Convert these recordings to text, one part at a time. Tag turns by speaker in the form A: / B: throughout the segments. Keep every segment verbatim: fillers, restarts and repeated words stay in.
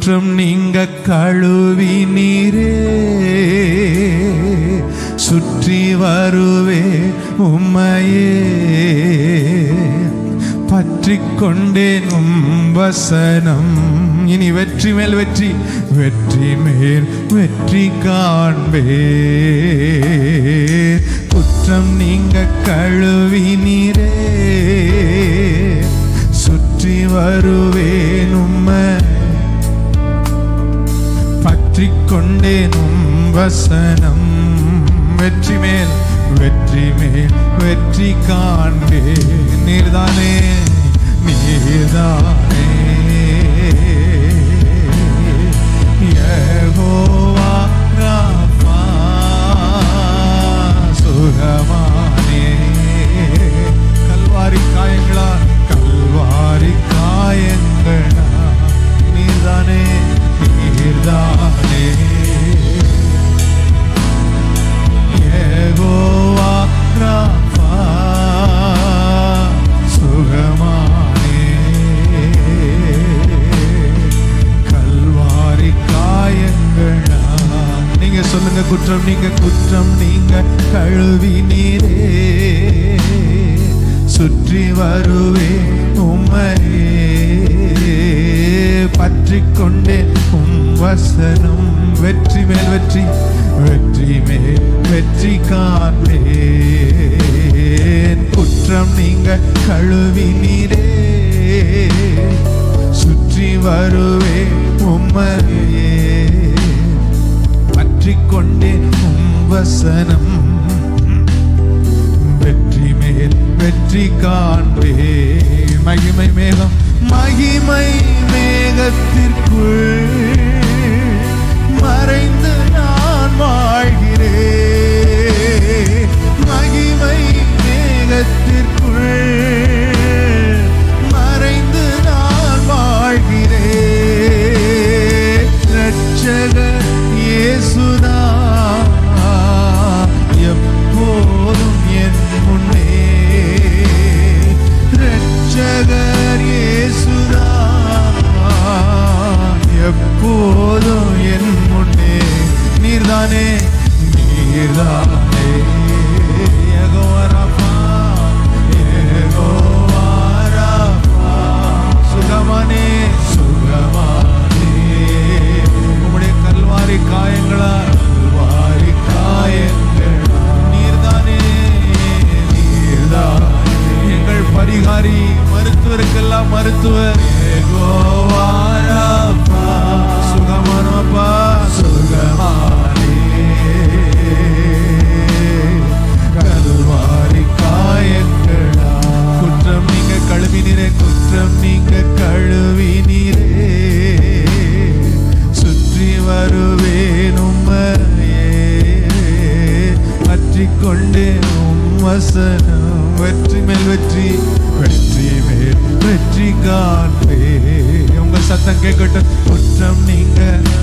A: குற்றம் நீங்க கழுவினீரே, சுற்றி வருவே உம்மையே, பற்றி கொண்டேன் உம் வசனம். இனி வெற்றி மேல் வெற்றி, வெற்றி மேல் வெற்றி காண்பே. குற்றம் நீங்க கழுவினீரே, சுற்றி வருவேன் உம்மை, பற்றி கொண்டேன் உம் வசனம். வெற்றி மேல் வெற்றி மேல் வெற்றி காண்பே. நீர்தானே நீர்தானே யெகோவா ராஃபா, சுகமானே. கல்வாரி காயங்களா, கல்வாரி காயங்களா, நீர்தானே நீர்தானே யெகோவா ராஃபா, சுகமானே. கல்வாரி காயங்களா. நீங்க சொல்லுங்க, குற்றம் நீங்க குற்றம் நீங்க கழுவினீரே, சுற்றி வருவே உம்மையே, பற்றி கொண்டே உம் வசனம். வெற்றி மேல் வெற்றி, வெற்றி மேல் வெற்றி காண்பேன். குற்றம் நீங்க கழுவினீரே, சுற்றி வருவே உம்மையே, பற்றி கொண்டே உம் வசனம். வெற்றி மேல் வெற்றி காண்பே. மகிமை மேகம், மகிமை மேகத்திற்குள் மறைந்து நான் வாழ்கிறேன். மகிமை மேகத்திற்குள் மறைந்து நான் வாழ்கிறேன். இரட்சகர் இயேசுதான் எப்போதும் என் முன்னே, இரட்சகர் இயேசுதான் எப்போதும் என் முன்னே. நீர்தானே நீர்தானே யெகோவா ராஃபா, யெகோவா ராஃபா, சுகமானே சுகமானே. உம்முடைய கல்வாரி காயங்களா, கல்வாரி காயங்களா, நீர்தானே நீர்தானே எங்கள் பரிகாரி, மருத்துவருக்கெல்லாம் மருத்துவர். யெகோவா ராஃபா, சுகமானப்பா சுகமானே. கல்வாரி காயங்களா. குற்றம் நீங்க கழுவினீரே, குற்றம் நீங்க கழுவினீரே, சுற்றி வருவேன் உம்மையே, பற்றி கொண்டே உம் வசனம். வெற்றி மேல் வெற்றி, வெற்றி மேல் வெற்றி காண்பே. உங்க சத்தம் கேட்கட்டும். குற்றம் நீங்க,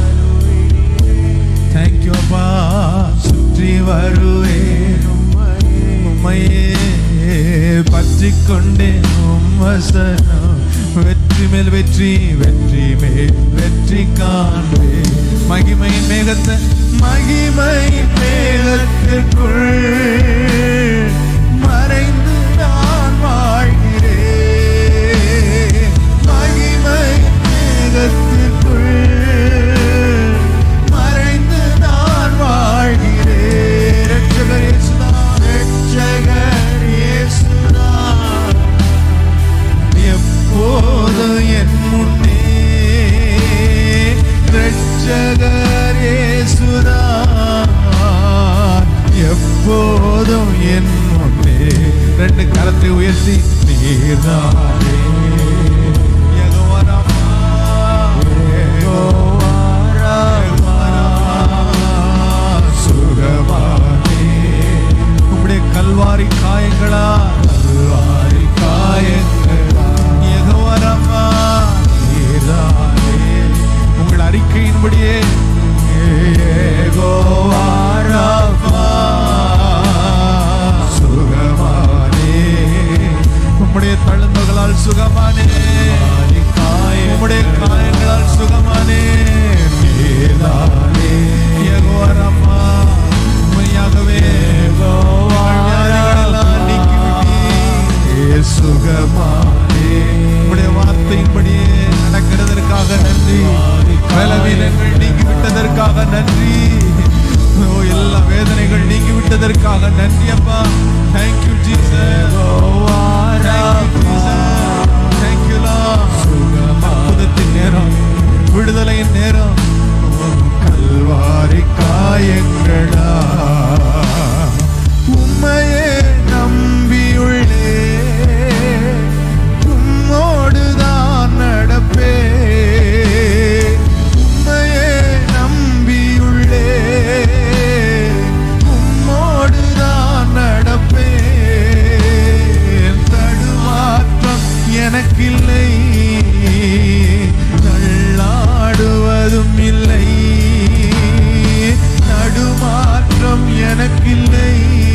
A: தேங்க்யூ அப்பா, சுற்றி வருவேன் உம்மையே, பற்றி கொண்டே உம் வசனம். வெற்றி மேல் வெற்றி, வெற்றி மேல் வெற்றி காண்பே. மகிமையின் மேகத்தை, மகிமை மேகத்திற்குள் மறைந்து நான் வாழ்கிறேன். மகிமை மேகத்திற்குள் மறைந்து நான் வாழ்கிறேன். இரட்சகர் இயேசுதான், இரட்சகர் இயேசுதான் எப்போதும் என் முன்னே, இரட்சகர் இயேசுதான் எப்போதும் என் முன்னே. ரெண்டு கரத்தை உயர்த்தி, நீர்தானே யெகோவா ராஃபா, யெகோவா ராஃபா, சுகமானே. உம்முடைய கல்வாரி காயங்களா, கல்வாரி காயங்களா, யெகோவா ராஃபா, நீர்தானே. உங்கள் அறிக்கையின்படியே யெகோவா ராஃபா, சுகமானே. உம்முடைய தழும்புகளால் நன்றி. பலவீனங்கள் நீங்கி விட்டதற்காக நன்றி. எல்லா வேதனைகள் நீங்கி விட்டதற்காக நன்றி அப்பா. Thank you Jesus. Thank you Jesus. Thank you Lord. அற்புதத்தின் நேரம், விடுதலையின் நேரம். கல்வாரி காயங்களா உம்மையே நம்பியுள்ளே, உம்மோடுதான் நடப்பே. உம்மையே நம்பியுள்ளே, உம்மோடுதான் நடப்பே. தடுமாற்றம் எனக்கில்லை, தள்ளாடுவதும் இல்லை. நடுமாற்றம் எனக்கில்லை,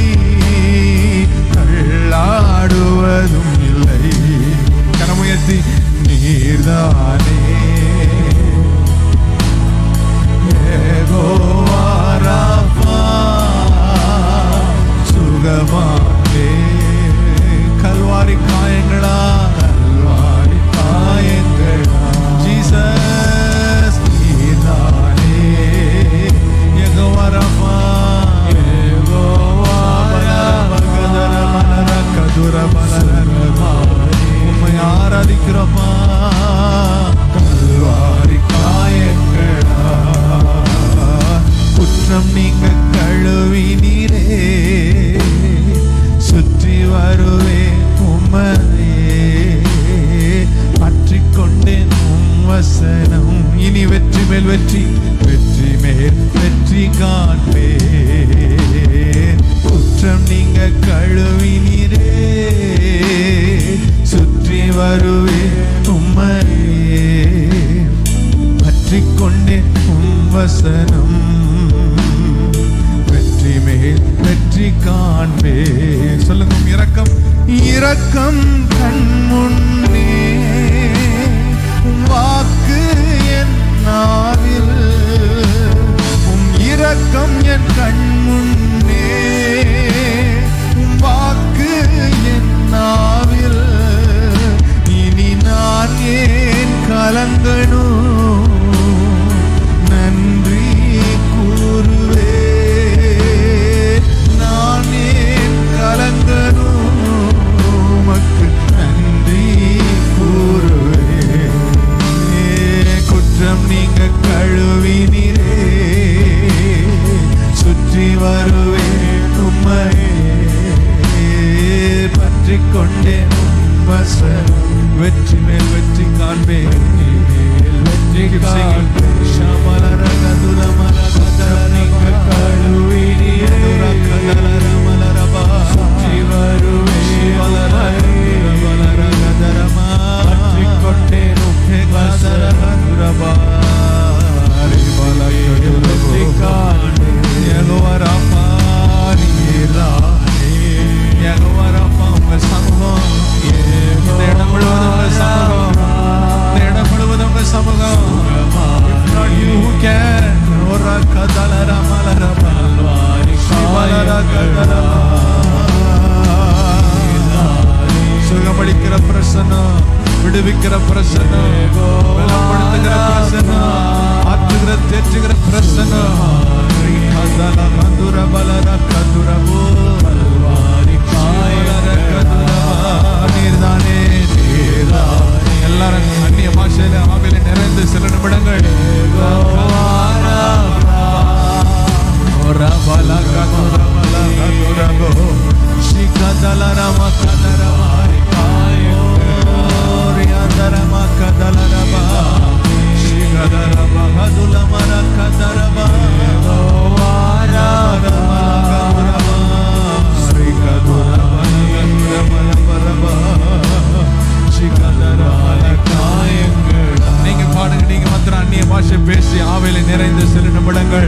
A: தள்ளாடுவதும் இல்லை. கரமுயர்த்தி நீர்தானே யெகோவா ராஃபா, சுகமானே. கல்வாரி காயங்களா, கல்வாரி காயங்களா. ஜீசஸ் நீர்தானே யெகோவா ராஃபா, யெகோவா பகதர மலர கதுர மலரமா. உம்மை ஆராதிக்கிறோமா. கல்வாரி காயங்களா, குற்றம் நீங்க கழுவினீரே, சுற்றி வருவே உம்மையே. பற்றிக்கொண்டேன் உம் வசனம். இனி வெற்றி மேல் வெற்றி, வெற்றி மேல் வெற்றி காண்பே. குற்றம் நீங்க கழுவினீரே, சுற்றி வருவே உம்மையே. பற்றிக்கொண்டேன் உம் வசனம், வெற்றி மேல் வெற்றி காண்பே. சொல்லுங்க, இரக்கம் இரக்கம் கண் முன்னே, வாக்கு என் நாவில். உம் இரக்கம் என் கண் முன்னே, வாக்கு என் நாவில். இனி நான் ஏன் கலங்கணும், நன்றி கூறுவே. நான் ஏன் கலங்கணும், உமக்கு நன்றி கூறுவே. குற்றம் நீங்க கழுவினீரே, சுற்றி வருவே உம்மையே. பற்றிக்கொண்டேன் வசனம், வெற்றி மேல் வெற்றி காண்பே. வெற்றி காண்பே. ஷமலர கதுர மலர நீங்க கழுவினீரே, கதலர மலரபா, சுற்றி வருவே மலர கதரமா. பற்றிக்கொண்டேன் வசன கதுரபா, வெற்றி காண்பே. யெகோவா ராஃபா நீர்தானே, யெகோவா ராஃபா உங்க சமூகம். இந்த இடம் முழுவதும் உங்க சமூகம், இந்த இடம் முழுவதும் உங்க சமூகம். If not you, who can? ஓரா கதலர மலரபா, சிவலர கதரபா. சுகமளிக்கிற பிரசன்னம், விடுவிக்கிற பிரசன்னம், பலப்படுத்துகிற பிரசன்னம், ஆற்றுகிற தேற்றுகிற பிரசன்னம். கதல கதுர பலர கதுரபோ, நீர்தானே நீர்தானே. எல்லாரும் அந்நிய பாஷையில ஆவில நிறைந்து சில நிமிடங்கள் நீங்க பாடுங்க, நீங்க மாத்திரம் அந்நிய பாஷை பேசி ஆவில நிறைந்து சில நிமிடங்கள்.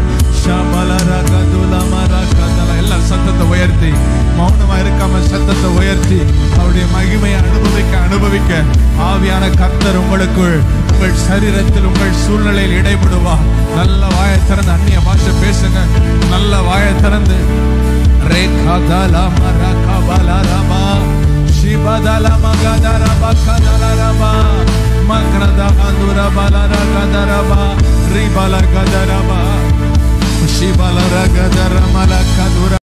A: எல்லாம் சத்தத்தை உயர்த்தி, மௌனமா இருக்காம சத்தத்தை உயர்த்தி அவருடைய மகிமையை அனுபவிக்க அனுபவிக்க ஆவியான கர்த்தர் உங்களுக்குள், உங்கள் சரீரத்தில், உங்கள் சூழ்நிலையில் இடைபடுவா. நல்ல வாயை திறந்து அந்நிய பாஷை பேசுங்க. நல்ல வாயை திறந்து ரேகா தலா மரகா பலரமா, சிபதல மகதரபா கதலரபா, Magnada Andura Balara Kadaraba, Ribala Kadaraba, Shibala Ragadara Malakadura.